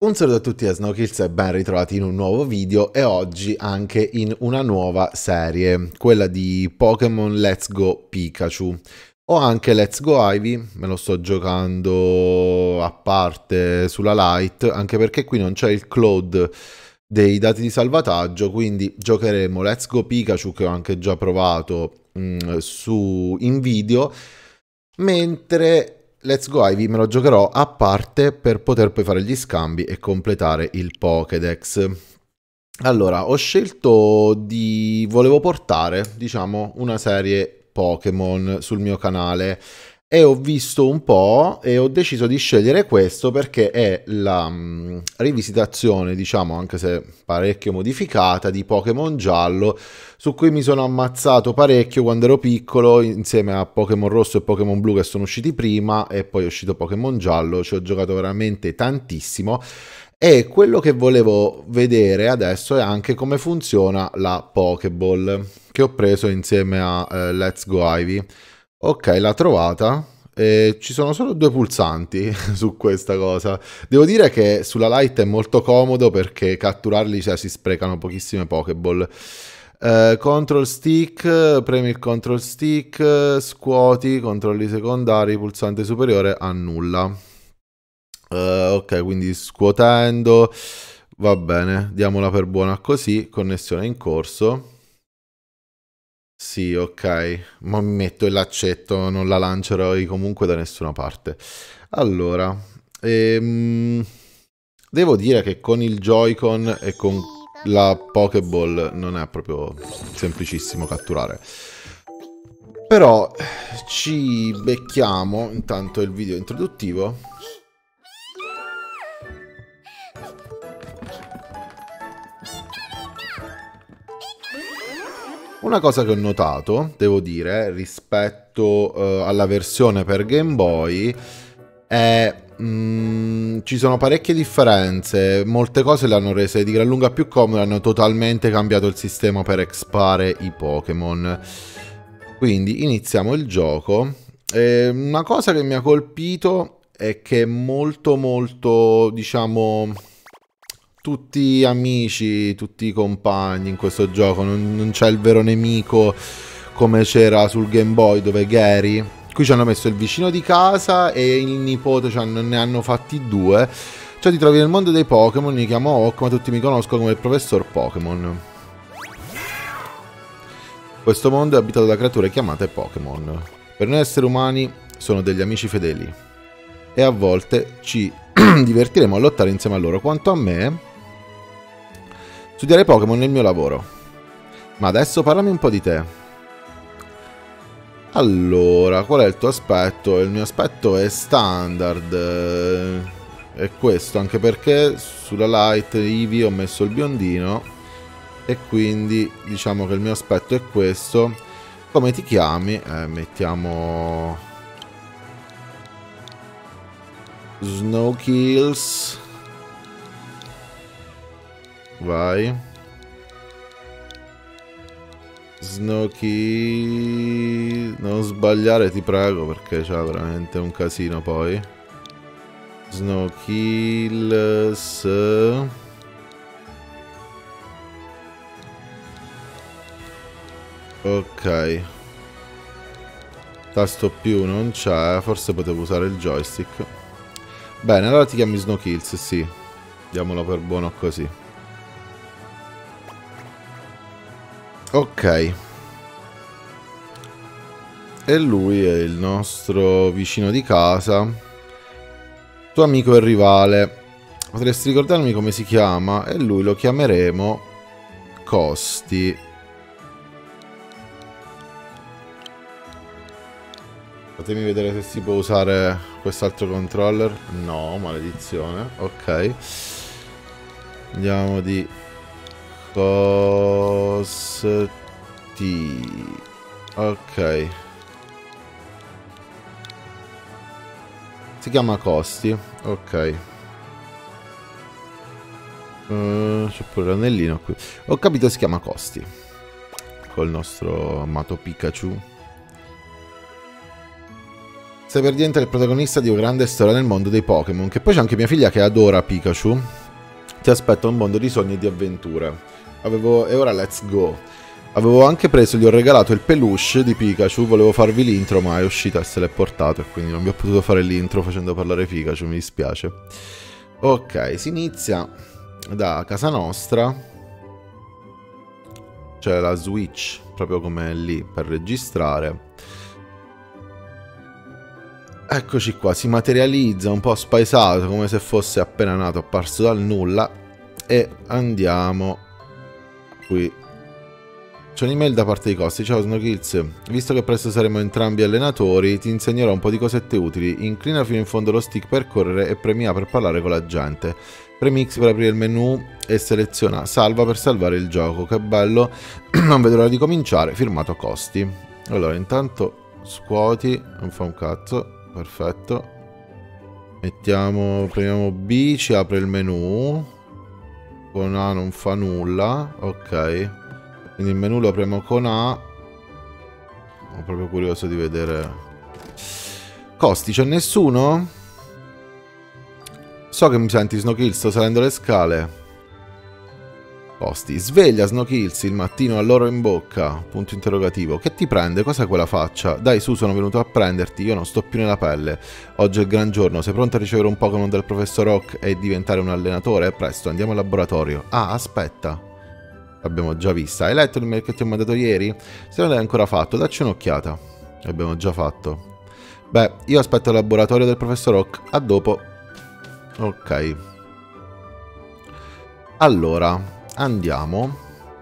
Un saluto a tutti da Snowkills e ben ritrovati in un nuovo video e oggi anche in una nuova serie, quella di Pokémon Let's Go Pikachu. Ho anche Let's Go Ivy, me lo sto giocando a parte sulla Lite, anche perché qui non c'è il cloud dei dati di salvataggio, quindi giocheremo Let's Go Pikachu che ho anche già provato in video, mentre Let's Go Ivy me lo giocherò a parte per poter poi fare gli scambi e completare il Pokédex. Allora, ho scelto volevo portare, diciamo, una serie Pokémon sul mio canale e ho visto un po' e ho deciso di scegliere questo perché è la rivisitazione, diciamo, anche se parecchio modificata, di Pokémon Giallo, su cui mi sono ammazzato parecchio quando ero piccolo, insieme a Pokémon Rosso e Pokémon Blu che sono usciti prima, e poi è uscito Pokémon Giallo, ci ho giocato veramente tantissimo. E quello che volevo vedere adesso è anche come funziona la Pokéball, che ho preso insieme a Let's Go Ivy. Ok, l'ha trovata. Ci sono solo due pulsanti su questa cosa. Devo dire che sulla Lite è molto comodo perché catturarli, cioè, si sprecano pochissime Pokéball. Control stick, premi il control stick, scuoti, controlli secondari, pulsante superiore, annulla. Ok, quindi scuotendo, va bene, diamola per buona così, connessione in corso. Sì, ok, ma mi metto il laccetto, non la lancerò comunque da nessuna parte. Allora, devo dire che con il Joy-Con e con la Pokéball non è proprio semplicissimo catturare. Però ci becchiamo intanto il video introduttivo. Una cosa che ho notato, devo dire, rispetto alla versione per Game Boy è ci sono parecchie differenze, molte cose le hanno rese di gran lunga più comode, hanno totalmente cambiato il sistema per expare i Pokémon. Quindi iniziamo il gioco. Una cosa che mi ha colpito è che è molto, diciamo, tutti amici, tutti compagni in questo gioco, non c'è il vero nemico come c'era sul Game Boy dove Gary. Qui ci hanno messo il vicino di casa e il nipote, cioè ne hanno fatti due. Cioè ti trovi nel mondo dei Pokémon, mi chiamo Oak, ma tutti mi conoscono come il professor Pokémon. Questo mondo è abitato da creature chiamate Pokémon. Per noi esseri umani sono degli amici fedeli e a volte ci divertiremo a lottare insieme a loro. Quanto a me, studiare Pokémon è il mio lavoro. Ma adesso parlami un po' di te. Allora, qual è il tuo aspetto? Il mio aspetto è standard. È questo, anche perché sulla Lite Eevee ho messo il biondino. E quindi diciamo che il mio aspetto è questo. Come ti chiami? Mettiamo Snowkills. Vai. Snowkills. Non sbagliare, ti prego, perché c'è veramente un casino poi. Snowkills. Ok. Tasto più non c'è. Forse potevo usare il joystick. Bene, allora ti chiami Snowkills, sì. Diamolo per buono così. Ok. E lui è il nostro vicino di casa. Tuo amico e rivale. Potresti ricordarmi come si chiama? E lui lo chiameremo Costi. Fatemi vedere se si può usare quest'altro controller. No, maledizione. Ok. Andiamo di Costi. Ok. Si chiama Costi. Ok. C'è pure l'anellino qui. Ho capito, si chiama Costi. Col nostro amato Pikachu. Sei per diventare il protagonista di una grande storia nel mondo dei Pokémon, che poi c'è anche mia figlia che adora Pikachu. Ti aspetta un mondo di sogni e di avventure. E ora let's go. Avevo anche preso, gli ho regalato il peluche di Pikachu, volevo farvi l'intro ma è uscita e se l'è portato e quindi non vi ho potuto fare l'intro facendo parlare Pikachu, mi dispiace. Ok, si inizia da casa nostra. C'è la Switch, proprio come lì, per registrare. Eccoci qua, si materializza un po' spaesato, come se fosse appena nato, apparso dal nulla. E andiamo qui. C'è un'email da parte di Costi. Ciao Snowkills, visto che presto saremo entrambi allenatori, ti insegnerò un po' di cosette utili. Inclina fino in fondo lo stick per correre e premi A per parlare con la gente. Premi X per aprire il menu e seleziona salva per salvare il gioco. Che bello, non vedo l'ora di cominciare. Firmato Costi. Allora, intanto scuoti, non fa un cazzo, perfetto. Premiamo B, ci apre il menu. Con A non fa nulla, ok. Quindi il menu lo apriamo con A. Sono proprio curioso di vedere. Costi, c'è nessuno? So che mi senti Snowkills, sto salendo le scale. Costi, sveglia Snowkills il mattino all'oro in bocca. Punto interrogativo. Che ti prende? Cos'è quella faccia? Dai su, sono venuto a prenderti, io non sto più nella pelle. Oggi è il gran giorno, sei pronto a ricevere un Pokémon dal professor Oak e diventare un allenatore? Presto, andiamo al laboratorio. Ah, aspetta. L'abbiamo già vista. Hai letto l'email che ti ho mandato ieri? Se non l'hai ancora fatto, dacci un'occhiata. L'abbiamo già fatto. Beh, io aspetto il laboratorio del professor Oak. A dopo. Ok. Allora, andiamo.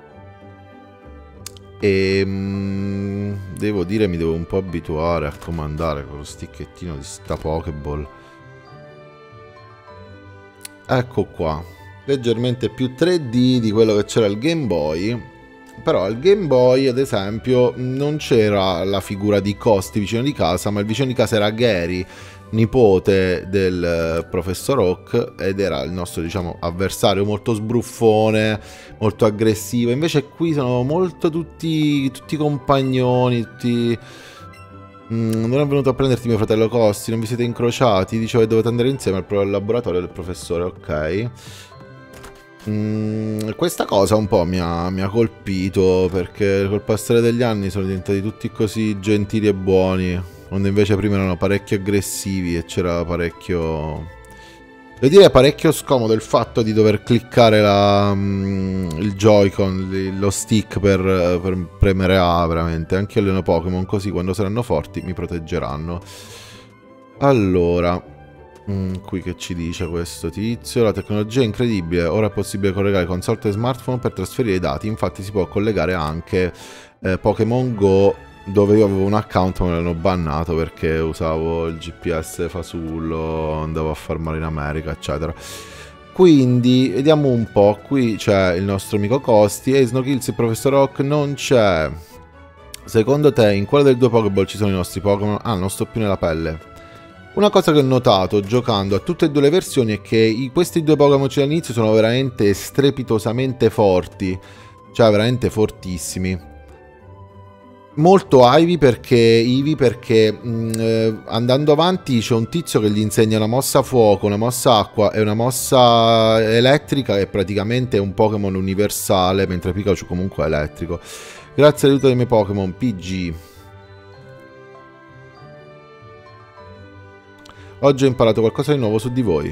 E devo dire, mi devo un po' abituare a comandare con lo sticchettino di sta Pokéball. Ecco qua. Leggermente più 3D di quello che c'era al Game Boy, però al Game Boy ad esempio non c'era la figura di Costi vicino di casa, ma il vicino di casa era Gary, nipote del professor Oak, ed era il nostro, diciamo, avversario molto sbruffone, molto aggressivo. Invece qui sono molto tutti compagnoni, tutti... non è venuto a prenderti mio fratello Costi, non vi siete incrociati, diceva che dovete andare insieme al laboratorio del professore, ok. Questa cosa un po' mi ha colpito, perché col passare degli anni sono diventati tutti così gentili e buoni, quando invece prima erano parecchio aggressivi e c'era parecchio... Devo dire, parecchio scomodo il fatto di dover cliccare il Joy-Con, lo stick per premere A, veramente. Anche io alleno Pokémon, così quando saranno forti mi proteggeranno. Allora... qui che ci dice questo tizio? La tecnologia è incredibile, ora è possibile collegare console e smartphone per trasferire i dati, infatti si può collegare anche Pokémon Go, dove io avevo un account ma me l'hanno bannato perché usavo il GPS fasullo, andavo a farmare in America eccetera. Quindi vediamo un po', qui c'è il nostro amico Costi e Snowkills, il professor Oak non c'è. Secondo te in quale delle due Pokéball ci sono i nostri Pokémon? Ah, non sto più nella pelle. Una cosa che ho notato giocando a tutte e due le versioni è che questi due Pokémon all'inizio sono veramente strepitosamente forti, cioè veramente fortissimi. Molto Eevee perché andando avanti c'è un tizio che gli insegna una mossa fuoco, una mossa acqua e una mossa elettrica, che praticamente è un Pokémon universale, mentre Pikachu comunque è elettrico. Grazie all'aiuto dei miei Pokémon PG. Oggi ho imparato qualcosa di nuovo su di voi.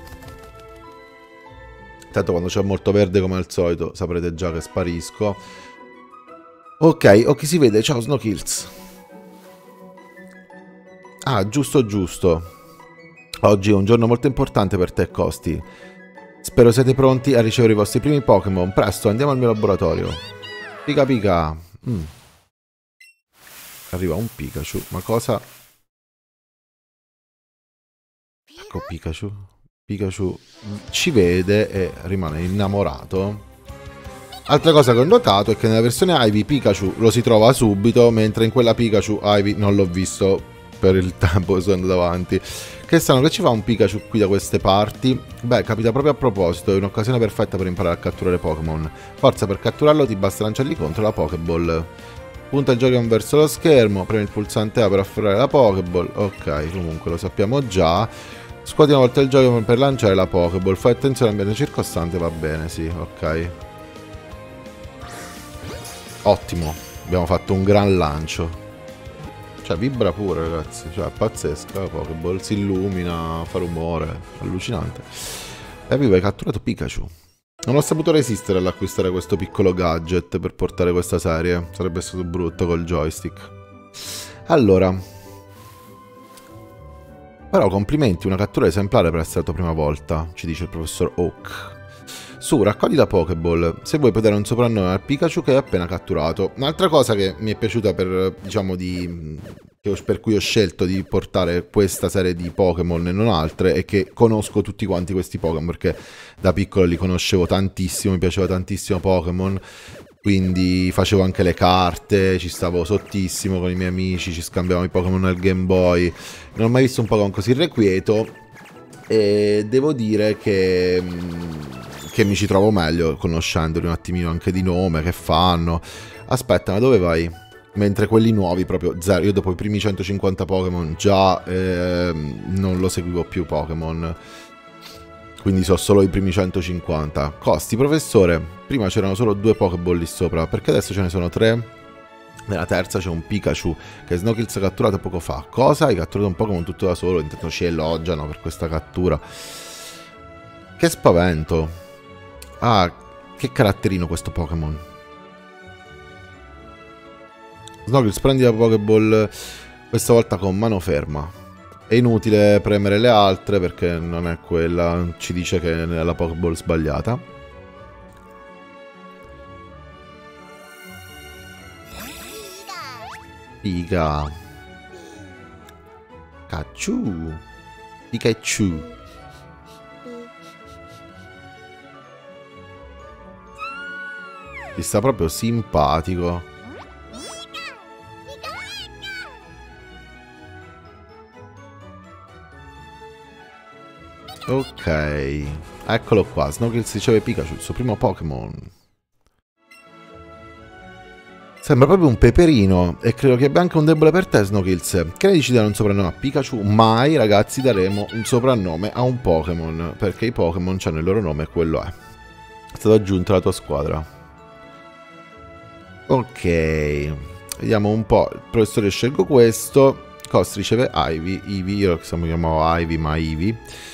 Tanto quando c'è molto verde come al solito saprete già che sparisco. Ok, o chi si vede? Ciao Snowkills. Ah, giusto giusto. Oggi è un giorno molto importante per te, Costi. Spero siete pronti a ricevere i vostri primi Pokémon. Presto, andiamo al mio laboratorio. Pica pica. Arriva un Pikachu. Ma cosa... Ecco Pikachu. Pikachu ci vede e rimane innamorato. Altra cosa che ho notato è che nella versione Eevee Pikachu lo si trova subito, mentre in quella Pikachu Eevee non l'ho visto per il tempo che sono andato avanti. Che strano che ci fa un Pikachu qui da queste parti. Beh, capita proprio a proposito, è un'occasione perfetta per imparare a catturare Pokémon. Forza, per catturarlo ti basta lanciarli contro la Pokéball. Punta il Joy-Con verso lo schermo, premi il pulsante A per afferrare la Pokéball. Ok, comunque lo sappiamo già. Scuoti una volta il Joy-Con per lanciare la Pokéball. Fai attenzione all'ambiente circostante, va bene, sì, ok. Ottimo, abbiamo fatto un gran lancio. Cioè, vibra pure, ragazzi. Cioè, è pazzesca la Pokéball. Si illumina, fa rumore. Allucinante. E vivo, hai catturato Pikachu. Non ho saputo resistere all'acquistare questo piccolo gadget per portare questa serie. Sarebbe stato brutto col joystick. Allora. Però complimenti, una cattura esemplare per essere la tua prima volta, ci dice il professor Oak. Su, raccogli la Pokéball, se vuoi puoi dare un soprannome al Pikachu che hai appena catturato. Un'altra cosa che mi è piaciuta per, diciamo, per cui ho scelto di portare questa serie di Pokémon e non altre è che conosco tutti quanti questi Pokémon, perché da piccolo li conoscevo tantissimo, mi piaceva tantissimo Pokémon, quindi facevo anche le carte, ci stavo sottissimo con i miei amici, ci scambiavamo i Pokémon nel Game Boy. Non ho mai visto un Pokémon così irrequieto e devo dire che mi ci trovo meglio conoscendoli un attimino anche di nome, che fanno. Aspetta, ma dove vai? Mentre quelli nuovi proprio zero. Io dopo i primi 150 Pokémon già non lo seguivo più Pokémon, quindi so solo i primi 150. Costi, professore, prima c'erano solo 2 Pokéball lì sopra, perché adesso ce ne sono 3? Nella terza c'è un Pikachu che Snowkills ha catturato poco fa. Cosa? Hai catturato un Pokémon tutto da solo, intanto ci elogiano per questa cattura. Che spavento. Ah, che caratterino questo Pokémon. Snowkills, prendi la Pokéball questa volta con mano ferma. È inutile premere le altre perché non è quella, ci dice che è la Pokéball sbagliata. Piga. Pikachu. Pikachu. Ti sta proprio simpatico. Ok, eccolo qua. Snowkills riceve Pikachu, il suo primo Pokémon. Sembra proprio un peperino e credo che abbia anche un debole per te, Snowkills. Che ne dici di dare un soprannome a Pikachu? Mai, ragazzi, daremo un soprannome a un Pokémon, perché i Pokémon hanno il loro nome e quello è. È stato aggiunto alla tua squadra. Ok, vediamo un po'. Il professore scelgo questo. Cost riceve Ivy. Io mi chiamavo Ivy, ma Ivy.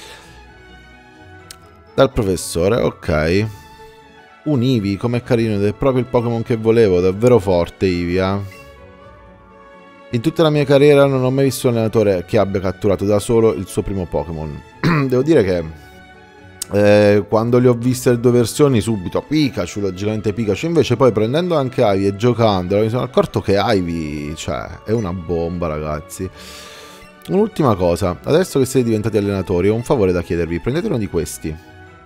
Dal professore, ok. Un Eevee, com'è carino, ed è proprio il Pokémon che volevo, davvero forte Eevee, eh. In tutta la mia carriera non ho mai visto un allenatore che abbia catturato da solo il suo primo Pokémon. Devo dire che quando li ho viste le 2 versioni subito Pikachu, logicamente Pikachu, invece poi prendendo anche Ivy e giocandolo mi sono accorto che Ivy, cioè, è una bomba, ragazzi. Un'ultima cosa, adesso che siete diventati allenatori ho un favore da chiedervi, prendete uno di questi.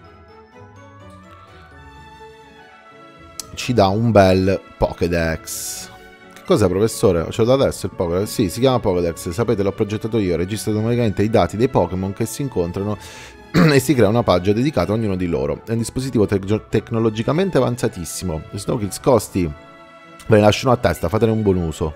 Ci dà un bel Pokédex. Che cos'è, professore? Ce l'ho da adesso il Pokédex? Sì, si chiama Pokédex. Sapete, l'ho progettato io. Registro automaticamente i dati dei Pokémon che si incontrano e si crea una pagina dedicata a ognuno di loro. È un dispositivo tecnologicamente avanzatissimo. Snowkills, costi. Ve ne lascio uno a testa, fatene un buon uso.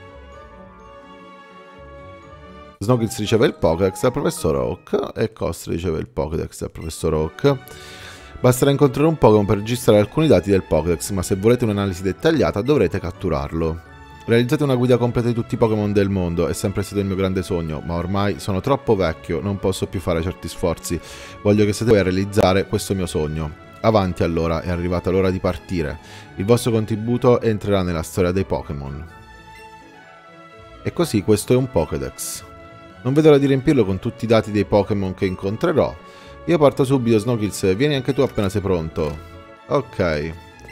Snowkills riceve il Pokédex dal professor Oak e Cost riceve il Pokédex dal professor Oak. Basterà incontrare un Pokémon per registrare alcuni dati del Pokédex, ma se volete un'analisi dettagliata dovrete catturarlo. Realizzate una guida completa di tutti i Pokémon del mondo, è sempre stato il mio grande sogno, ma ormai sono troppo vecchio, non posso più fare certi sforzi. Voglio che siate voi a realizzare questo mio sogno. Avanti allora, è arrivata l'ora di partire. Il vostro contributo entrerà nella storia dei Pokémon. E così questo è un Pokédex. Non vedo l'ora di riempirlo con tutti i dati dei Pokémon che incontrerò. Io parto subito, Snowkills, vieni anche tu appena sei pronto. Ok.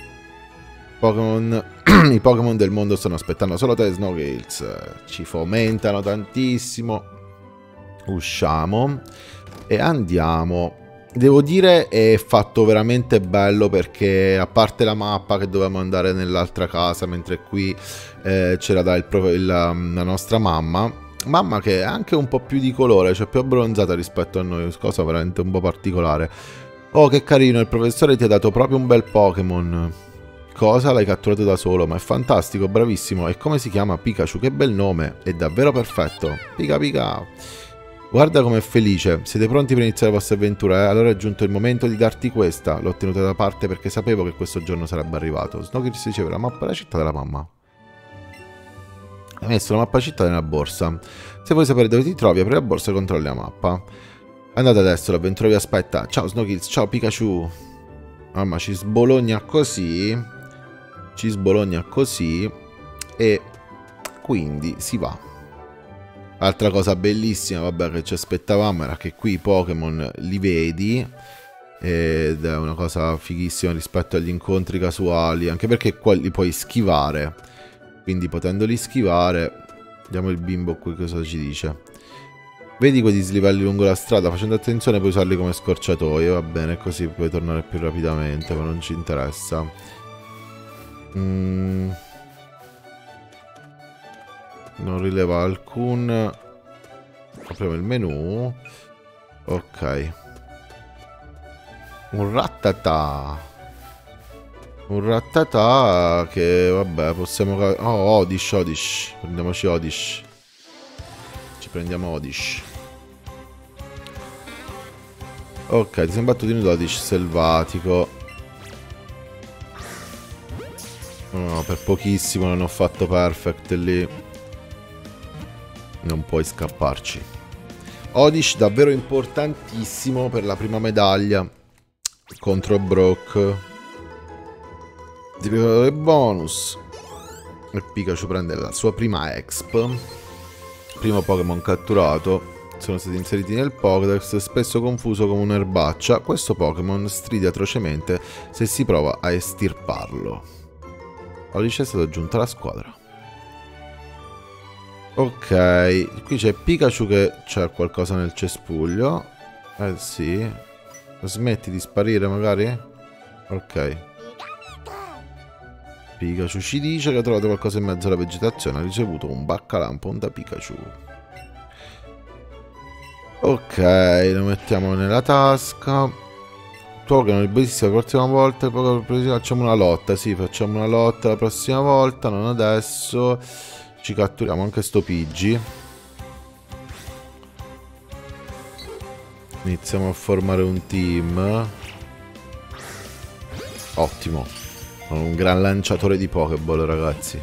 I Pokémon del mondo stanno aspettando solo te, Snowkills. Ci fomentano tantissimo. Usciamo e andiamo. Devo dire è fatto veramente bello perché a parte la mappa che dovevamo andare nell'altra casa, mentre qui c'era la nostra mamma che è anche un po' più di colore, cioè più abbronzata rispetto a noi, cosa veramente un po' particolare. Oh, che carino, il professore ti ha dato proprio un bel Pokémon. Cosa? L'hai catturato da solo, ma è fantastico, bravissimo. E come si chiama? Pikachu, che bel nome, è davvero perfetto. Pika Pika. Guarda com'è felice. Siete pronti per iniziare le vostre avventure? Allora è giunto il momento di darti questa. L'ho tenuta da parte perché sapevo che questo giorno sarebbe arrivato. Snorkeels riceve la mappa della città della mamma. Hai messo la mappa città nella borsa. Se vuoi sapere dove ti trovi, apri la borsa e controlli la mappa. Andate adesso, l'avventura vi aspetta. Ciao Snorkeels, ciao Pikachu. Mamma, ci sbologna così. Ci sbologna così. E quindi si va. Altra cosa bellissima, vabbè, che ci aspettavamo era che qui i Pokémon li vedi. Ed è una cosa fighissima rispetto agli incontri casuali. Anche perché qua li puoi schivare. Quindi potendoli schivare, vediamo il bimbo qui cosa ci dice. Vedi quei dislivelli lungo la strada, facendo attenzione puoi usarli come scorciatoie, va bene, così puoi tornare più rapidamente, ma non ci interessa. Non rileva alcun... Apriamo il menu. Ok. Un Rattata. Un Rattata che, vabbè, possiamo... Oh, Oddish. Prendiamoci Oddish. Ci prendiamo Oddish. Ok, ti sei battuto in un Oddish selvatico. No, per pochissimo non ho fatto perfect lì. Non puoi scapparci. Oddish davvero importantissimo per la prima medaglia contro Brock. Ti ricordo il bonus. E Pikachu prende la sua prima exp. Primo Pokémon catturato. Sono stati inseriti nel Pokédex. Spesso confuso come un'erbaccia, questo Pokémon stride atrocemente se si prova a estirparlo. Oddish è stato aggiunto alla squadra. Ok, qui c'è Pikachu che c'è qualcosa nel cespuglio. Sì. Smetti di sparire magari? Ok. Pikachu ci dice che ha trovato qualcosa in mezzo alla vegetazione. Ha ricevuto un baccalampon da Pikachu. Ok, lo mettiamo nella tasca. Pokémon bellissimo la prossima volta. Facciamo una lotta. Sì, facciamo una lotta la prossima volta. Non adesso. Ci catturiamo anche sto Pidgey. Iniziamo a formare un team. Ottimo. Sono un gran lanciatore di Pokéball, ragazzi.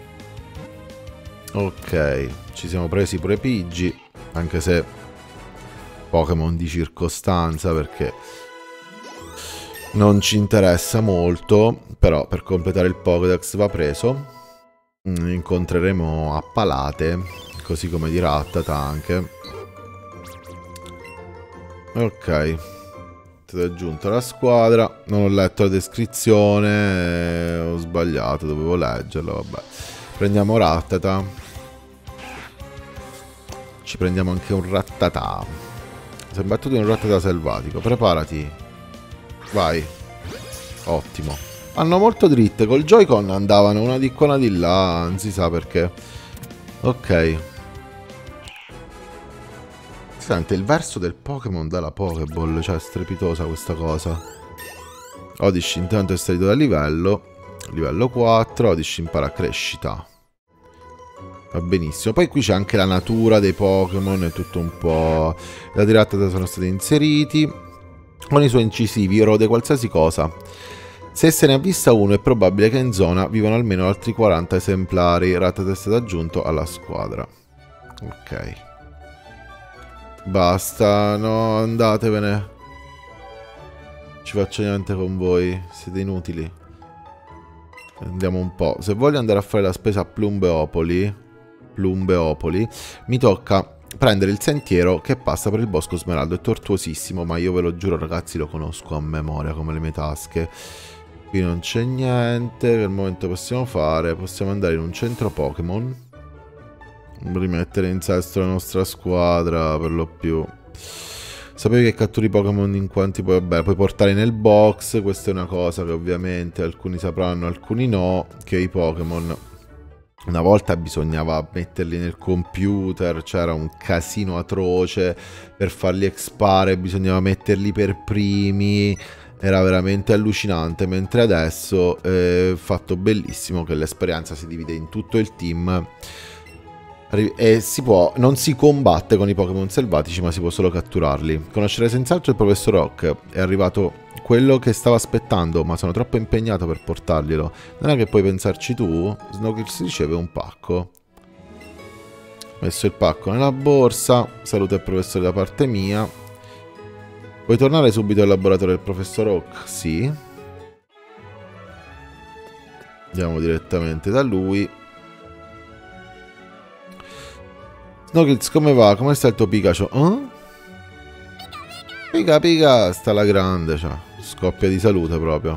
Ok. Ci siamo presi pure Pidgey. Anche se Pokémon di circostanza, perché non ci interessa molto. Però per completare il Pokédex va preso. Incontreremo a palate, così come di Rattata anche. Ok. Ti ho aggiunto alla squadra. Non ho letto la descrizione. Ho sbagliato, dovevo leggerlo, vabbè. Prendiamo Rattata. Ci prendiamo anche un Rattata. Si è battuto in un Rattata selvatico. Preparati. Vai. Ottimo. Vanno molto dritte, col Joy-Con andavano una di qua, una di là, non si sa perché. Ok. Si sente il verso del Pokémon dalla Pokéball, cioè è strepitosa questa cosa. Oddish intanto è salito da livello 4, Oddish impara crescita. Va benissimo. Poi qui c'è anche la natura dei Pokémon, è tutto un po'... La Rattata sono stati inseriti. Con i suoi incisivi rode qualsiasi cosa. Se se ne ha vista uno è probabile che in zona vivano almeno altri 40 esemplari. Rattata è stato aggiunto alla squadra. Ok. Basta, no, andatevene. Ci faccio niente con voi, siete inutili. Andiamo un po'. Se voglio andare a fare la spesa a Plumbeopoli, mi tocca prendere il sentiero che passa per il bosco smeraldo. È tortuosissimo, ma io ve lo giuro ragazzi, lo conosco a memoria come le mie tasche. Qui non c'è niente. Per il momento possiamo fare. Possiamo andare in un centro Pokémon. Rimettere in sesto la nostra squadra per lo più. Sapevi che catturi Pokémon in quanti poi, vabbè, puoi portare nel box. Questa è una cosa che ovviamente alcuni sapranno, alcuni no. Che i Pokémon una volta bisognava metterli nel computer. C'era un casino atroce per farli expare. Bisognava metterli per primi. era veramente allucinante, mentre adesso è fatto bellissimo che l'esperienza si divide in tutto il team e non si combatte con i Pokémon selvatici, ma si può solo catturarli. Conoscere senz'altro il professor Oak, è arrivato quello che stavo aspettando, ma sono troppo impegnato per portarglielo. Non è che puoi pensarci tu? Snowkills riceve un pacco. Ho messo il pacco nella borsa, saluta il professore da parte mia. Puoi tornare subito al laboratorio del professor Oak? Sì. Andiamo direttamente da lui. Snowkills, come va? Come sta il tuo Pikachu? Pica pica, sta la grande, cioè. Scoppia di salute proprio.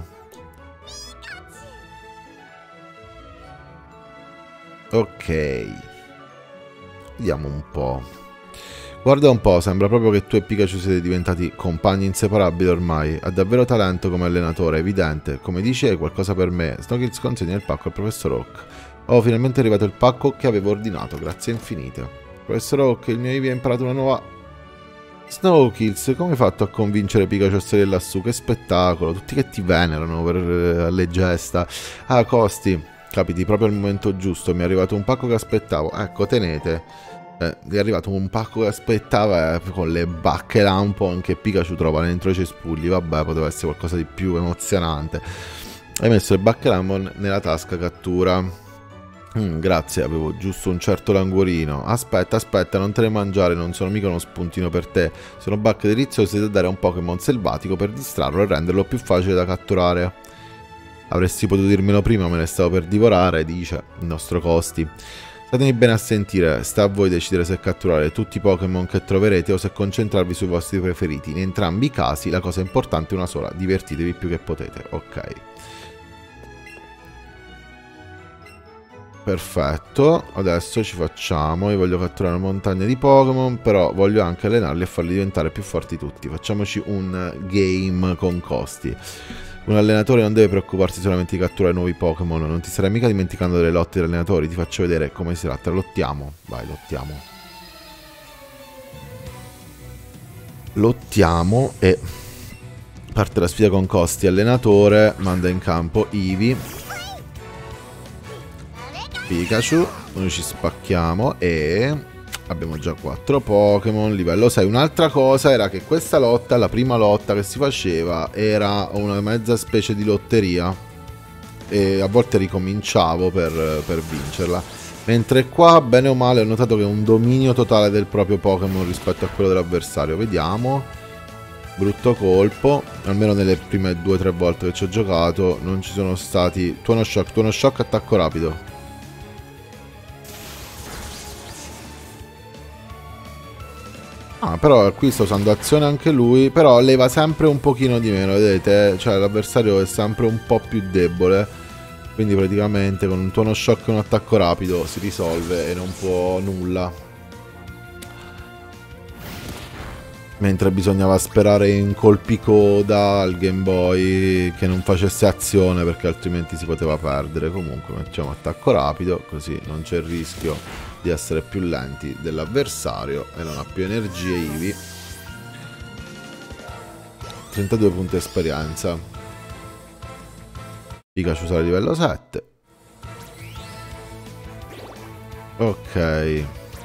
Ok. Vediamo un po'. Guarda un po', sembra proprio che tu e Pikachu siete diventati compagni inseparabili ormai. Ha davvero talento come allenatore, è evidente. Come dici, hai qualcosa per me. Snowkills consegna il pacco al professor Oak. Oh, finalmente è arrivato il pacco che avevo ordinato, grazie infinite. Professor Oak, il mio Eevee ha imparato una nuova... Snowkills, come hai fatto a convincere Pikachu a salire lassù? Che spettacolo, tutti che ti venerano per le gesta. Ah, Costi, capiti proprio al momento giusto, mi è arrivato un pacco che aspettavo. Ecco, tenete. Gli è arrivato un pacco che aspettava con le bacche lampo che Pikachu trova dentro i cespugli. Vabbè, poteva essere qualcosa di più emozionante. Hai messo le bacche lampo nella tasca cattura. Grazie, avevo giusto un certo languorino. Aspetta, aspetta, non te ne mangiare, non sono mica uno spuntino per te. Sono bacche deliziose da dare a un Pokémon selvatico per distrarlo e renderlo più facile da catturare. Avresti potuto dirmelo prima, me ne stavo per divorare, dice il nostro Costi. Statemi bene a sentire, sta a voi decidere se catturare tutti i Pokémon che troverete o se concentrarvi sui vostri preferiti. In entrambi i casi la cosa importante è una sola, divertitevi più che potete, ok. Perfetto, adesso ci facciamo, io voglio catturare una montagna di Pokémon, però voglio anche allenarli e farli diventare più forti tutti. Facciamoci un game con Costi. Un allenatore non deve preoccuparsi solamente di catturare nuovi Pokémon, non ti starai mica dimenticando delle lotte degli allenatori, ti faccio vedere come si tratta, lottiamo, vai, lottiamo. Lottiamo e parte la sfida con Costi, allenatore, manda in campo Eevee. Pikachu, noi ci spacchiamo e abbiamo già 4 Pokémon, livello 6. Un'altra cosa era che questa lotta, la prima lotta che si faceva, era una mezza specie di lotteria e a volte ricominciavo per vincerla. Mentre qua, bene o male, ho notato che è un dominio totale del proprio Pokémon rispetto a quello dell'avversario. Vediamo. Brutto colpo, almeno nelle prime 2-3 volte che ci ho giocato non ci sono stati... Tuono shock, attacco rapido. Ah, però qui sta usando azione anche lui, però leva sempre un pochino di meno, vedete? Cioè l'avversario è sempre un po' più debole, quindi praticamente con un tuono shock e un attacco rapido si risolve e non può nulla. Mentre bisognava sperare in colpi coda al Game Boy che non facesse azione perché altrimenti si poteva perdere. Comunque mettiamo attacco rapido, così non c'è il rischio di essere più lenti dell'avversario e non ha più energie Eevee. 32 punti esperienza. Pikachu sarà livello 7. Ok.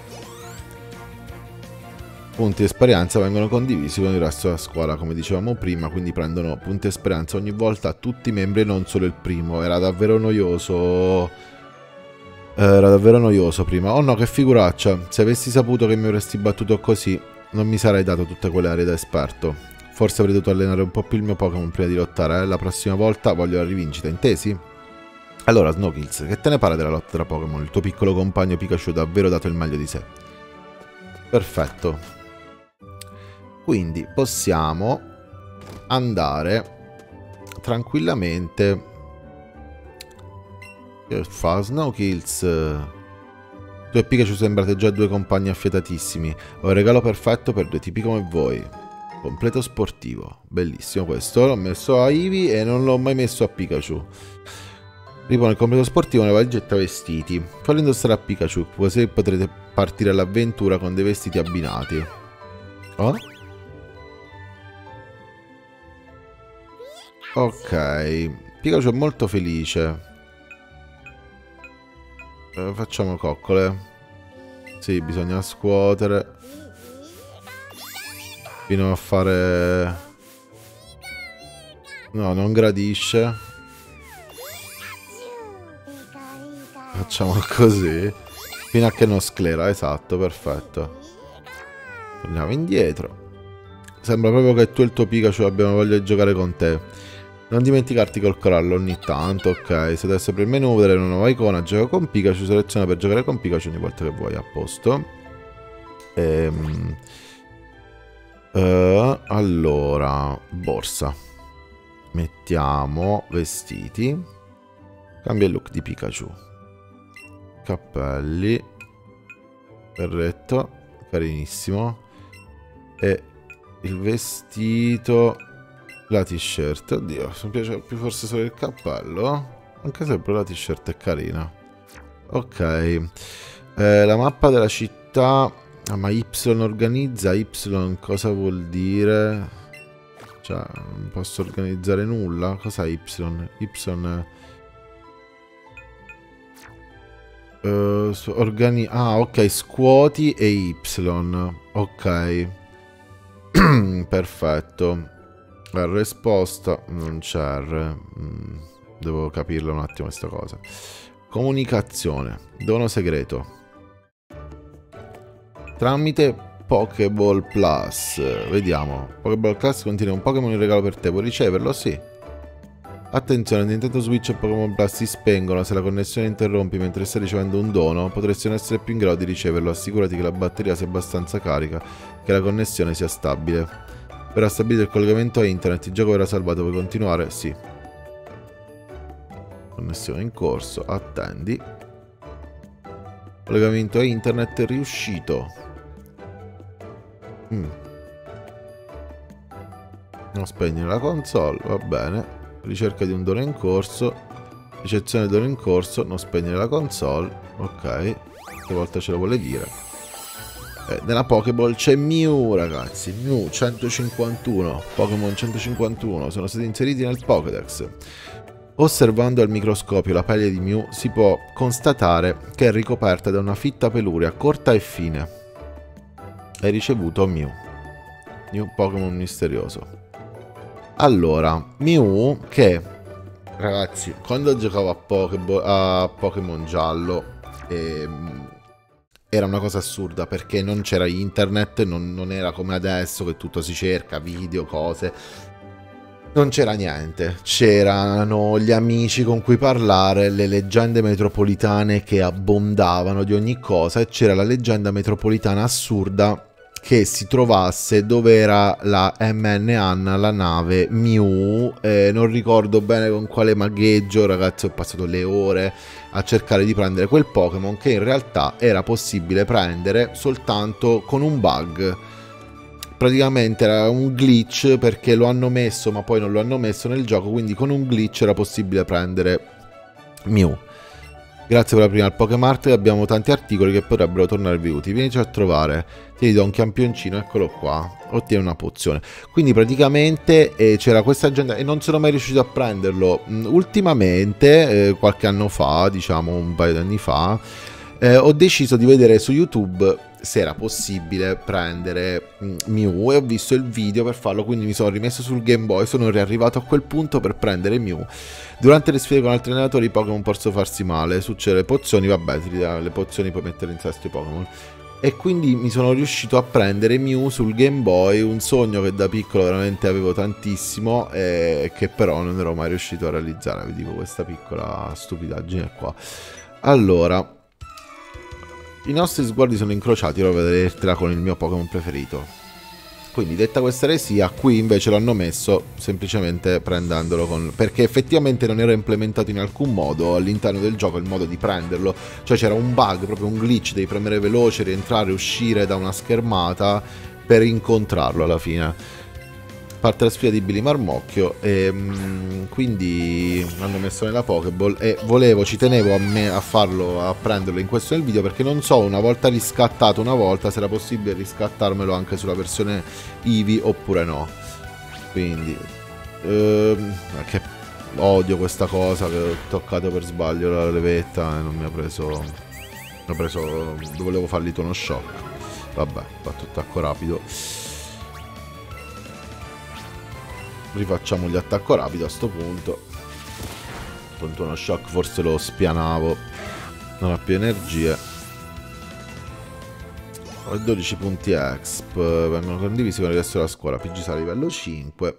Punti esperienza vengono condivisi con il resto della squadra, come dicevamo prima, quindi prendono punti esperienza ogni volta tutti i membri e non solo il primo. Era davvero noioso. Era davvero noioso prima. Oh no, che figuraccia. Se avessi saputo che mi avresti battuto così, non mi sarei dato tutte quelle aree da esperto. Forse avrei dovuto allenare un po' più il mio Pokémon prima di lottare, eh? La prossima volta voglio la rivincita, intesi? Allora, Snowkills, che te ne pare della lotta tra Pokémon? Il tuo piccolo compagno Pikachu ha davvero dato il meglio di sé. Perfetto. Quindi possiamo andare tranquillamente. Che fa Snowkills? Tu e Pikachu sembrate già due compagni affiatatissimi. Ho un regalo perfetto per due tipi come voi. Completo sportivo. Bellissimo questo. L'ho messo a Eevee e non l'ho mai messo a Pikachu. Ripone il completo sportivo nella valigetta vestiti. Fallo indossare a Pikachu, così potrete partire all'avventura con dei vestiti abbinati. Oh? Ok, Pikachu è molto felice. Facciamo coccole. Sì, bisogna scuotere fino a fare... No, non gradisce. Facciamo così fino a che non sclera, esatto, perfetto. Torniamo indietro. Sembra proprio che tu e il tuo Pikachu abbiano voglia di giocare con te. Non dimenticarti col corallo ogni tanto, ok. Se adesso apri il menu, vedere una nuova icona, gioca con Pikachu, seleziona per giocare con Pikachu ogni volta che vuoi, a posto. Allora, borsa. Mettiamo vestiti. Cambia il look di Pikachu. Cappelli. Berretto. Carinissimo. E il vestito... La t-shirt, oddio, mi piace più forse solo il cappello, anche se pure la t-shirt è carina. Ok, la mappa della città, ma Y organizza, Y cosa vuol dire? Cioè, non posso organizzare nulla, cos'è Y? Y... ah, ok, scuoti e Y, ok, perfetto. La risposta non c'è R. Devo capirla un attimo questa cosa. Comunicazione. Dono segreto. Tramite Pokéball Plus. Vediamo. Pokéball Plus contiene un Pokémon in regalo per te. Puoi riceverlo? Sì. Attenzione, Nintendo Switch e Pokémon Plus si spengono. Se la connessione interrompi mentre stai ricevendo un dono, potresti non essere più in grado di riceverlo. Assicurati che la batteria sia abbastanza carica, che la connessione sia stabile. Verrà stabilito il collegamento a internet, il gioco verrà salvato, puoi continuare? Sì. Connessione in corso, attendi. Collegamento a internet riuscito. Non spegnere la console, va bene. Ricerca di un dono in corso. Ricezione dono in corso, non spegnere la console. Ok. Che volta ce lo vuole dire? Nella Pokéball c'è Mew, ragazzi. Mew 151, Pokémon 151 sono stati inseriti nel Pokédex. Osservando al microscopio la pelle di Mew si può constatare che è ricoperta da una fitta peluria corta e fine. Hai ricevuto Mew. Mew Pokémon misterioso. Allora, Mew che, ragazzi, quando giocavo a Pokémon giallo era una cosa assurda perché non c'era internet, non era come adesso che tutto si cerca, video, cose. Non c'era niente, c'erano gli amici con cui parlare, le leggende metropolitane che abbondavano di ogni cosa e c'era la leggenda metropolitana assurda che si trovasse dove era la MN Anna, la nave Mew, non ricordo bene con quale magheggio, ragazzi, ho passato le ore a cercare di prendere quel Pokémon che in realtà era possibile prendere soltanto con un bug. Praticamente era un glitch perché lo hanno messo ma poi non lo hanno messo nel gioco, quindi con un glitch era possibile prendere Mew. Grazie per la prima al Pokemart, abbiamo tanti articoli che potrebbero tornarvi utili. Vienici a trovare, ti do un campioncino, eccolo qua, ottieni una pozione. Quindi praticamente c'era questa agenda e non sono mai riuscito a prenderlo. Ultimamente, qualche anno fa, diciamo un paio di anni fa, ho deciso di vedere su YouTube se era possibile prendere Mew e ho visto il video per farlo, quindi mi sono rimesso sul Game Boy, sono riarrivato a quel punto per prendere Mew. Durante le sfide con altri allenatori i Pokémon possono farsi male, succede le pozioni, vabbè, ti dà le pozioni puoi mettere in sesto i Pokémon. E quindi mi sono riuscito a prendere Mew sul Game Boy, un sogno che da piccolo veramente avevo tantissimo e che però non ero mai riuscito a realizzare, vi dico questa piccola stupidaggine qua. Allora, i nostri sguardi sono incrociati, ora vedertela con il mio Pokémon preferito. Quindi detta questa eresia, qui invece l'hanno messo semplicemente prendendolo con... perché effettivamente non era implementato in alcun modo all'interno del gioco il modo di prenderlo. Cioè c'era un bug, proprio un glitch, devi premere veloce, rientrare e uscire da una schermata per incontrarlo alla fine. Parte la sfida di Billy Marmocchio e quindi l'hanno messo nella Pokéball e ci tenevo a farlo, a prenderlo in questo nel video perché non so, una volta riscattato una volta, se era possibile riscattarmelo anche sulla versione Eevee oppure no. Quindi Che odio questa cosa, che ho toccato per sbaglio la levetta e non mi ha preso... volevo fargli tono shock. Vabbè, fatto attacco rapido. Rifacciamo gli attacco rapido a sto punto. Con tono shock forse lo spianavo. Non ha più energie. Ho 12 punti exp. Vengono condivisi con il resto della scuola. PG sarà livello 5.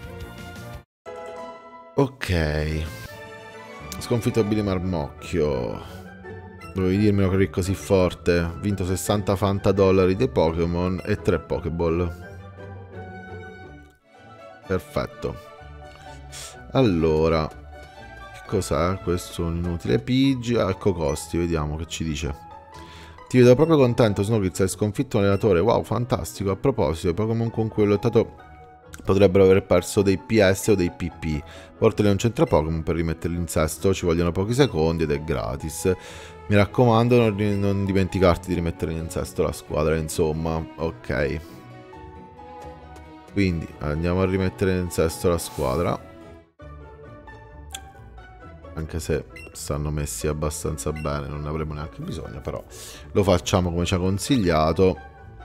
Ok. Sconfitto Billy Marmocchio. Dovevi dirmelo che eri così forte. Vinto 60 Fanta dollari dei Pokémon e 3 Pokéball. Perfetto. Allora, che cos'è? Questo è un inutile PG. Ah, ecco costi, vediamo che ci dice. Ti vedo proprio contento, Snowkids, hai sconfitto un allenatore. Wow, fantastico. A proposito, i Pokémon con cui ho lottato potrebbero aver perso dei PS o dei PP. Portali a un centro Pokémon per rimetterli in sesto. Ci vogliono pochi secondi ed è gratis. Mi raccomando, non dimenticarti di rimettere in sesto la squadra, insomma. Ok. Quindi andiamo a rimettere in sesto la squadra. Anche se stanno messi abbastanza bene, non ne avremo neanche bisogno, però lo facciamo come ci ha consigliato.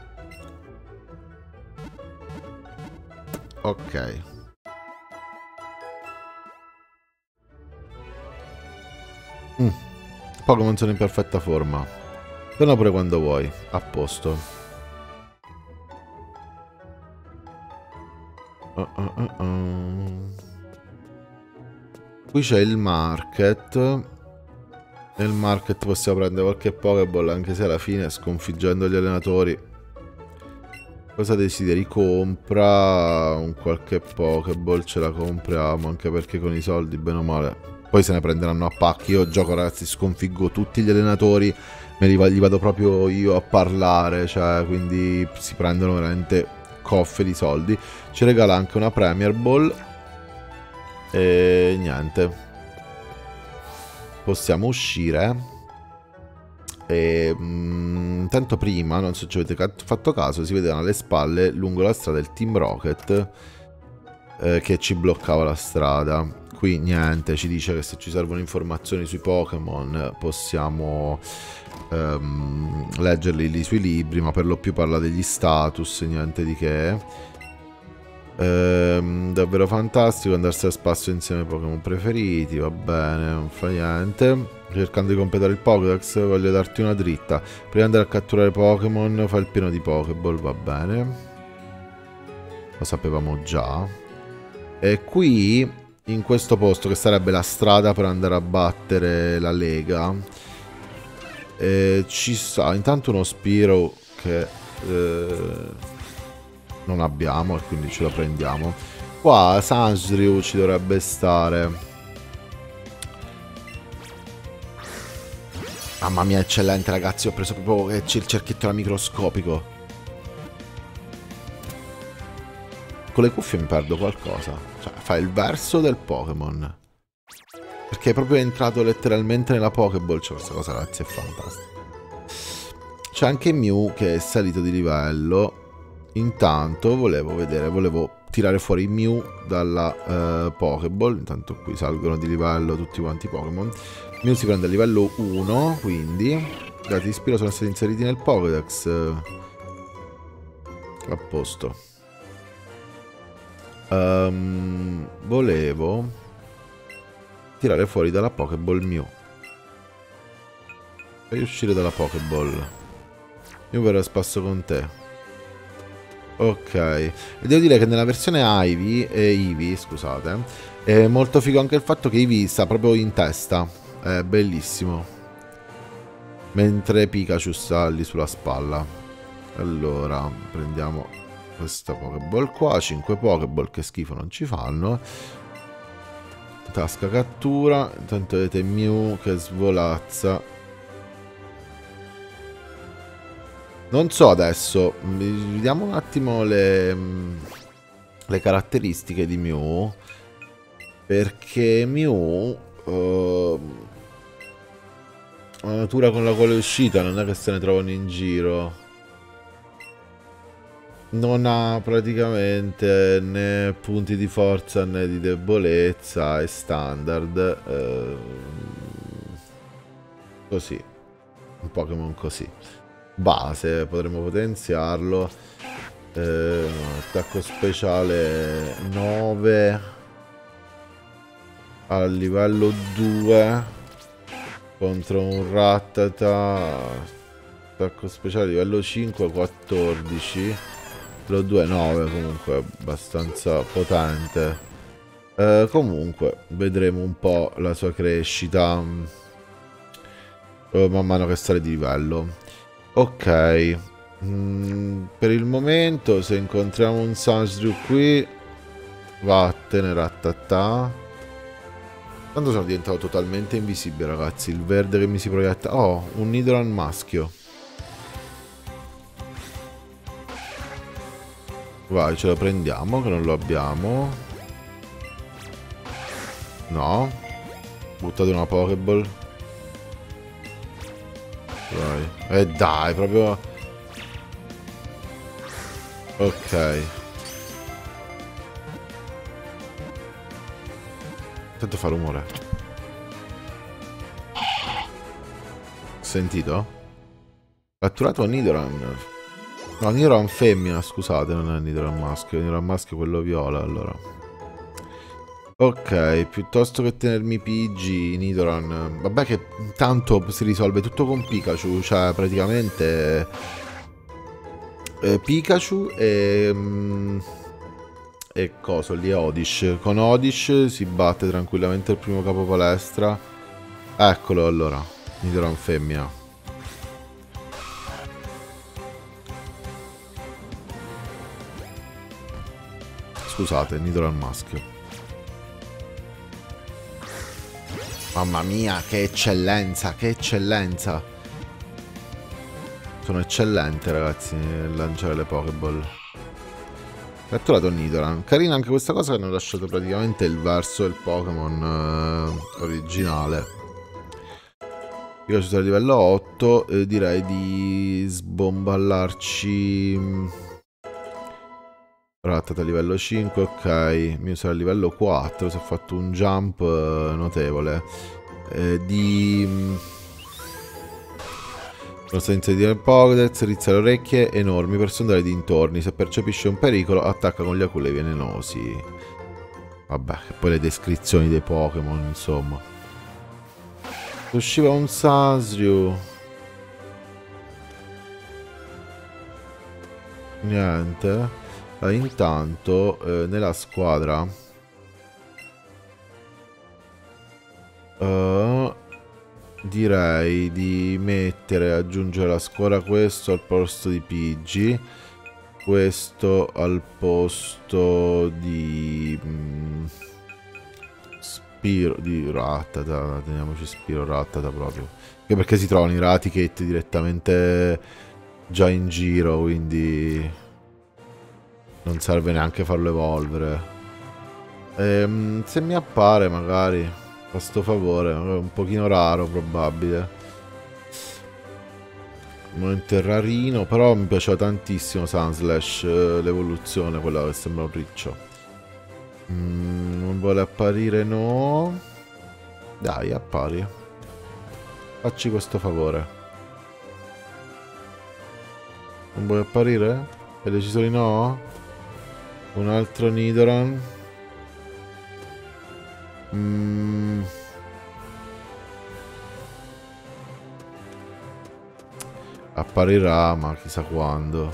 Ok. Pokémon sono in perfetta forma. Torna pure quando vuoi. A posto. Qui c'è il market. Nel market possiamo prendere qualche Pokéball, anche se alla fine sconfiggendo gli allenatori. Cosa desideri? Compra un qualche Pokéball, ce la compriamo, anche perché con i soldi bene o male poi se ne prenderanno a pacchi. Io gioco, ragazzi, sconfiggo tutti gli allenatori, gli vado proprio io a parlare, cioè, quindi si prendono veramente coffe di soldi. Ci regala anche una Premier Ball e niente, possiamo uscire. E intanto prima, non so se ci avete fatto caso, si vedevano alle spalle lungo la strada il Team Rocket che ci bloccava la strada. Qui niente, ci dice che se ci servono informazioni sui Pokémon possiamo leggerli lì sui libri, ma per lo più parla degli status, niente di che. Davvero fantastico andarsi a spasso insieme ai Pokémon preferiti, va bene, non fa niente. Cercando di completare il Pokédex, voglio darti una dritta. Prima di andare a catturare Pokémon, fai il pieno di Pokéball, va bene. Lo sapevamo già. E qui, in questo posto, che sarebbe la strada per andare a battere la Lega, ci sta intanto uno Spiro che non abbiamo e quindi ce lo prendiamo. Qua Sansryu ci dovrebbe stare. Mamma mia, eccellente, ragazzi, ho preso proprio il cerchietto microscopico. Con le cuffie mi perdo qualcosa. Cioè, fa il verso del Pokémon. Perché è proprio entrato letteralmente nella Pokéball. Cioè, questa cosa, ragazzi, è fantastica. C'è anche Mew che è salito di livello. Intanto volevo tirare fuori Mew dalla Pokéball. Intanto qui salgono di livello tutti quanti i Pokémon. Mew si prende a livello 1, quindi i dati di Spiro sono stati inseriti nel Pokédex. A posto. Volevo tirare fuori dalla Pokéball Mew. Fai uscire dalla Pokéball. Mew verrà a spasso con te. Ok. E devo dire che nella versione Eevee, scusate, è molto figo anche il fatto che Eevee sta proprio in testa. È bellissimo. Mentre Pikachu sta lì sulla spalla. Allora, prendiamo questa Pokéball qua. 5 Pokéball, che schifo non ci fanno. Tasca cattura. Intanto vedete Mew che svolazza. Non so adesso. Vediamo un attimo le caratteristiche di Mew. Perché Mew... la natura con la quale è uscita non è che se ne trovano in giro. non ha praticamente né punti di forza né di debolezza, è standard. Così, un Pokémon così. Base, potremmo potenziarlo. Attacco speciale 9 al livello 2 contro un Rattata. Attacco speciale livello 5 14. Lo 2 9 comunque abbastanza potente. Comunque vedremo un po' la sua crescita man mano che sale di livello. Ok. Per il momento se incontriamo un Sandshrew qui, vattene Rattata. Tanto sono diventato totalmente invisibile, ragazzi. Il verde che mi si proietta. Oh, un Nidoran maschio. Vai, ce lo prendiamo, che non lo abbiamo. No. Buttate una Pokéball. Vai. Dai, proprio... Ok. Tanto fa rumore. Sentito? Catturato Nidoran. No, Nidoran femmina, scusate, non è Nidoran maschio. Nidoran maschio è quello viola, allora. Ok, piuttosto che tenermi PG, Nidoran. Vabbè che tanto si risolve tutto con Pikachu, cioè praticamente... Pikachu e coso lì è Odish. Con Odish si batte tranquillamente il primo capo palestra. Eccolo allora, Nidoran femmina. Scusate, Nidoran maschio. Mamma mia, che eccellenza, che eccellenza. Sono eccellente, ragazzi, nel lanciare le Pokéball. Catturato Nidoran. Carina anche questa cosa che hanno lasciato praticamente il verso del Pokémon originale. Pikachu sarà a livello 8. Direi di sbomballarci... Rattata a livello 5, ok. Mio sarà a livello 4. Si è fatto un jump notevole. Senza dire il Pokédex, rizza le orecchie enormi per sondare i dintorni. Se percepisce un pericolo, attacca con gli aculei velenosi. Vabbè, e poi le descrizioni dei Pokémon, insomma. Usciva un Sandshrew. Niente. Intanto, nella squadra... direi di mettere, aggiungere la scuola questo al posto di PG, questo al posto di Spiro, di Rattata, teniamoci Spiro Rattata proprio, anche perché si trovano i Raticate direttamente già in giro, quindi non serve neanche farlo evolvere. Se mi appare magari... Fa sto favore, un pochino raro probabile. Momento rarino, però mi piaceva tantissimo Sandslash, l'evoluzione, quella che sembra un riccio. Non vuole apparire, no. Dai, appari. Facci questo favore. Non vuole apparire? Hai deciso di no? Un altro Nidoran. Apparirà, ma chissà quando.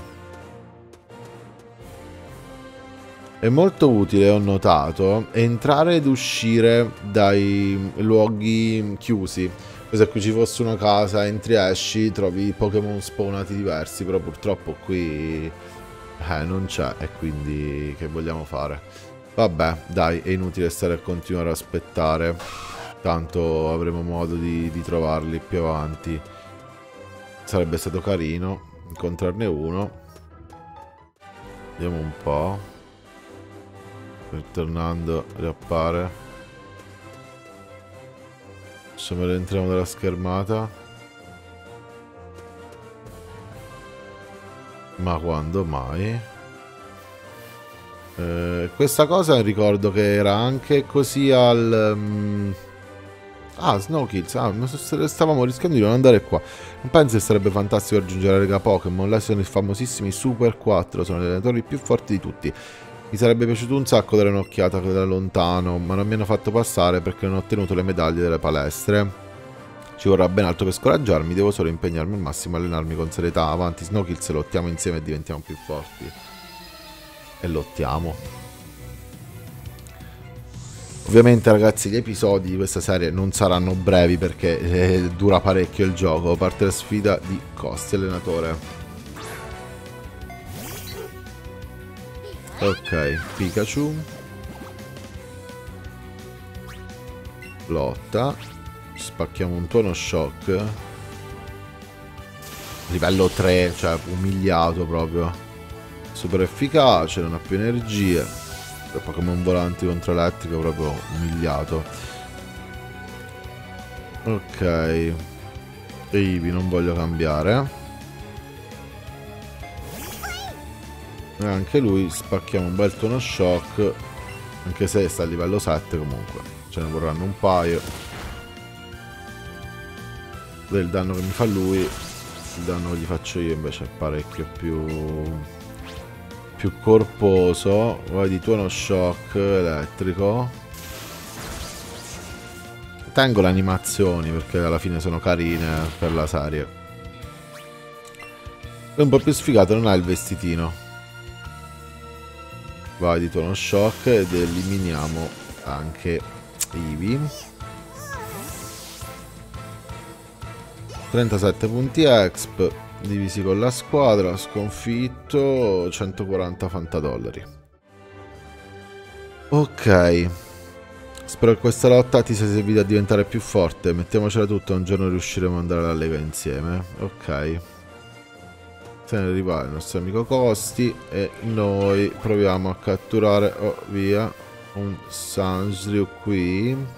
È molto utile, ho notato, entrare ed uscire dai luoghi chiusi. Se qui ci fosse una casa, entri e esci, trovi Pokémon spawnati diversi, però purtroppo qui non c'è, e quindi che vogliamo fare? Vabbè, dai, è inutile stare a continuare a aspettare. Tanto avremo modo di trovarli più avanti. Sarebbe stato carino incontrarne uno. Vediamo un po'. Tornando, riappare. Facciamo rientriamo dalla schermata. Ma quando mai? Questa cosa ricordo che era anche così al... Snowkills, stavamo rischiando di non andare qua. Non penso che sarebbe fantastico raggiungere la Lega Pokémon. Là sono i famosissimi Super 4, sono gli allenatori più forti di tutti. Mi sarebbe piaciuto un sacco dare un'occhiata da lontano, ma non mi hanno fatto passare perché non ho ottenuto le medaglie delle palestre. Ci vorrà ben altro per scoraggiarmi, devo solo impegnarmi al massimo e allenarmi con serietà. Avanti Snowkills, lottiamo insieme e diventiamo più forti. E lottiamo. Ovviamente ragazzi gli episodi di questa serie non saranno brevi perché dura parecchio il gioco. Parte la sfida di Costi, allenatore. Ok, Pikachu. Lotta. Spacchiamo un tuono shock. Livello 3, cioè umiliato proprio. Super efficace, non ha più energie. Pokémon volanti contro elettrico, proprio umiliato. Ok. Eevee non voglio cambiare. E anche lui spacchiamo un bel tuono shock. Anche se sta a livello 7 comunque. Ce ne vorranno un paio. Del danno che mi fa lui, il danno che gli faccio io invece è parecchio più corposo. Vai di tuono shock elettrico. Tengo le animazioni perché alla fine sono carine per la serie. È un po' più sfigato, non ha il vestitino. Vai di tuono shock ed eliminiamo anche Eevee. 37 punti exp divisi con la squadra, sconfitto 140 fantadollari. Ok, spero che questa lotta ti sia servita a diventare più forte. Mettiamocela tutta, un giorno riusciremo ad andare alla Lega insieme. Ok, se ne arriva il nostro amico Costi e noi proviamo a catturare via un Sandshrew qui.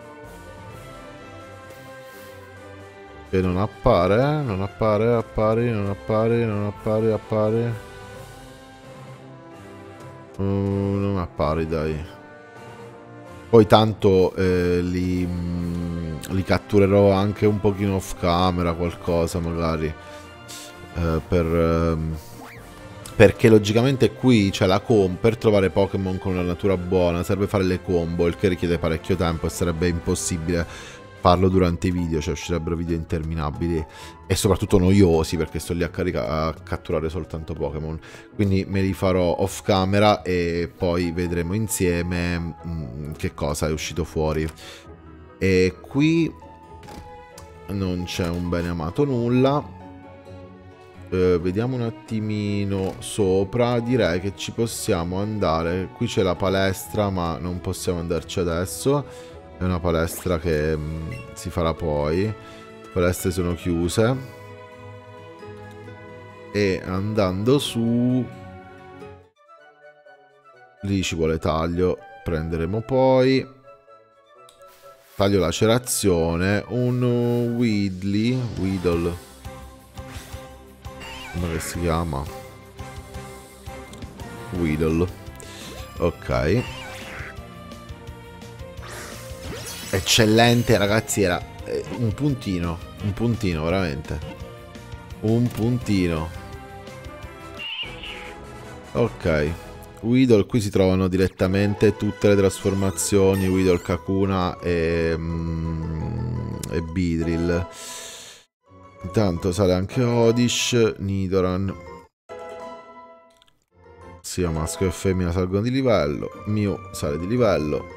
Che non appare, non appare, appari, non appare, non appare, appare. Non appari, dai. Poi tanto li catturerò anche un pochino off camera, qualcosa magari. Perché logicamente qui c'è la combo. Per trovare Pokémon con una natura buona serve fare le combo, il che richiede parecchio tempo e sarebbe impossibile farlo durante i video, cioè uscirebbero video interminabili e soprattutto noiosi perché sto lì a catturare soltanto Pokémon. Quindi me li farò off camera e poi vedremo insieme che cosa è uscito fuori. E qui non c'è un bene amato nulla. Vediamo un attimino sopra. Direi che ci possiamo andare. Qui c'è la palestra ma non possiamo andarci adesso. È una palestra che si farà poi. Le palestre sono chiuse. E andando su, lì ci vuole taglio. Prenderemo poi. Taglio lacerazione. Un Weedle. Come si chiama? Weedle. Ok. Eccellente ragazzi, era un puntino veramente, un puntino. Ok, Weedle, qui si trovano direttamente tutte le trasformazioni, Weedle, Kakuna e Beedrill. Intanto sale anche Oddish, Nidoran. Sia maschio e femmina salgono di livello, Mew sale di livello.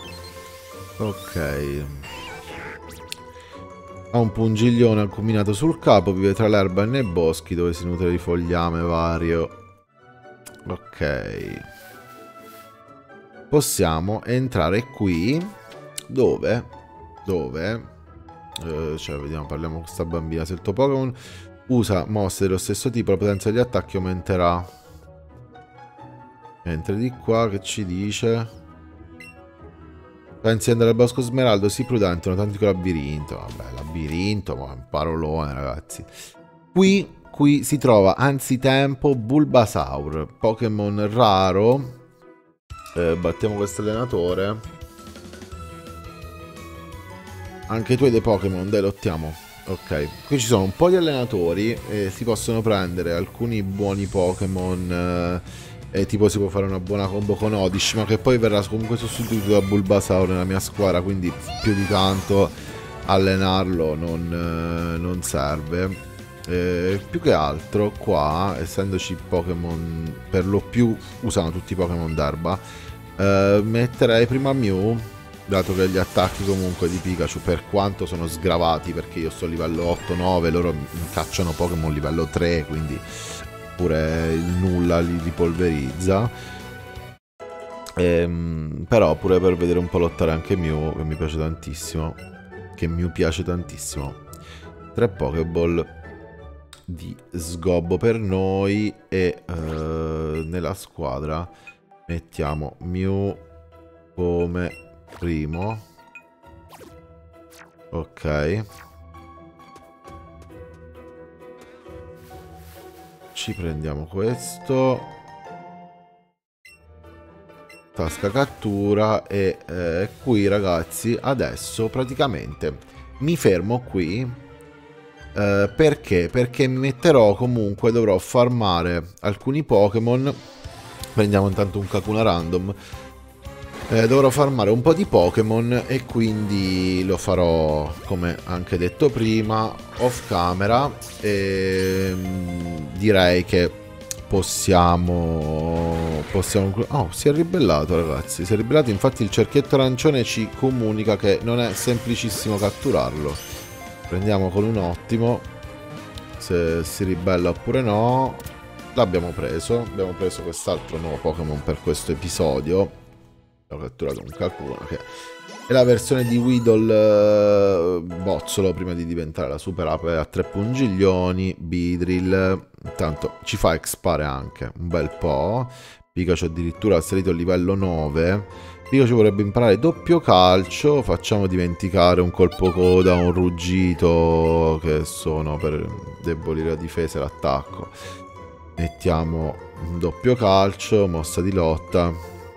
Ok. Ha un pungiglione acuminato sul capo, vive tra l'erba e nei boschi dove si nutre di fogliame vario. Ok. Possiamo entrare qui. Dove? Cioè, vediamo, parliamo con questa bambina. Se il tuo Pokémon usa mosse dello stesso tipo, la potenza degli attacchi aumenterà. Entri di qua, che ci dice? Pensi di andare al Bosco Smeraldo? Sii prudente, un autentico labirinto. Vabbè, labirinto, ma un parolone, ragazzi. Qui si trova anzitempo Bulbasaur, Pokémon raro, Battiamo questo allenatore. Anche tu hai dei Pokémon, dai, lottiamo. Ok, qui ci sono un po' di allenatori e si possono prendere alcuni buoni Pokémon. E tipo si può fare una buona combo con Oddish, ma che poi verrà comunque sostituito da Bulbasaur nella mia squadra, quindi più di tanto allenarlo non serve. Più che altro qua, essendoci Pokémon per lo più usano tutti i Pokémon d'erba, metterei prima Mew, dato che gli attacchi comunque di Pikachu, per quanto sono sgravati, perché io sto a livello 8-9, loro mi cacciano Pokémon livello 3, quindi pure il nulla li ripolverizza. Però pure per vedere un po' lottare anche Mew, che mi piace tantissimo. Che Mew piace tantissimo. 3 Pokéball di sgobbo per noi e nella squadra mettiamo Mew come primo. Ok, ci prendiamo questo, tasca cattura e qui ragazzi adesso praticamente mi fermo qui. Perché? Perché mi metterò comunque, dovrò farmare alcuni Pokémon. Prendiamo intanto un Kakuna random. Dovrò farmare un po' di Pokémon e quindi lo farò, come anche detto prima, off camera. E direi che possiamo... Oh, si è ribellato ragazzi, si è ribellato. Infatti il cerchietto arancione ci comunica che non è semplicissimo catturarlo. Prendiamo con un ottimo se si ribella oppure no. L'abbiamo preso. Abbiamo preso quest'altro nuovo Pokémon per questo episodio. Abbiamo catturato un Kakuna che è la versione di Weedle bozzolo prima di diventare la super ape a 3 pungiglioni. Beedrill intanto ci fa expare anche un bel po'. Pikachu addirittura ha salito il livello 9. Pikachu vorrebbe imparare doppio calcio. Facciamo dimenticare un colpo coda, un ruggito, che sono per debolire la difesa e l'attacco. Mettiamo un doppio calcio, mossa di lotta,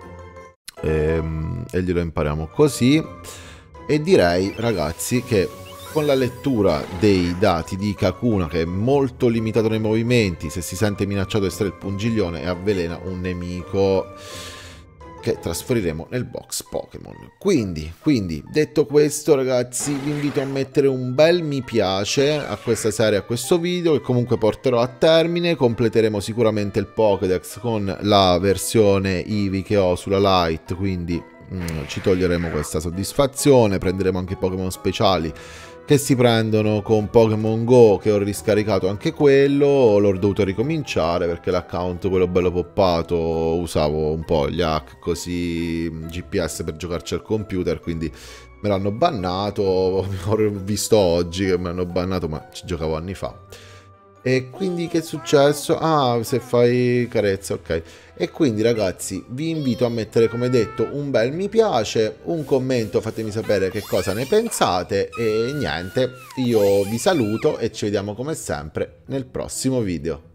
e glielo impariamo così. E direi ragazzi che con la lettura dei dati di Kakuna, che è molto limitato nei movimenti, se si sente minacciato estrae il pungiglione e avvelena un nemico, che trasferiremo nel box Pokémon. Quindi, detto questo ragazzi, vi invito a mettere un bel mi piace a questa serie, a questo video, che comunque porterò a termine. Completeremo sicuramente il Pokédex con la versione Eevee che ho sulla Lite, quindi ci toglieremo questa soddisfazione. Prenderemo anche Pokémon speciali che si prendono con Pokémon Go, che ho riscaricato anche quello. L'ho dovuto ricominciare perché l'account, quello bello poppato, usavo un po' gli hack così GPS per giocarci al computer, quindi me l'hanno bannato. Ho visto oggi che me l'hanno bannato, ma ci giocavo anni fa. E quindi che è successo? Ah, se fai carezza, ok. E quindi ragazzi vi invito a mettere, come detto, un bel mi piace, un commento, fatemi sapere che cosa ne pensate. E niente, io vi saluto e ci vediamo come sempre nel prossimo video.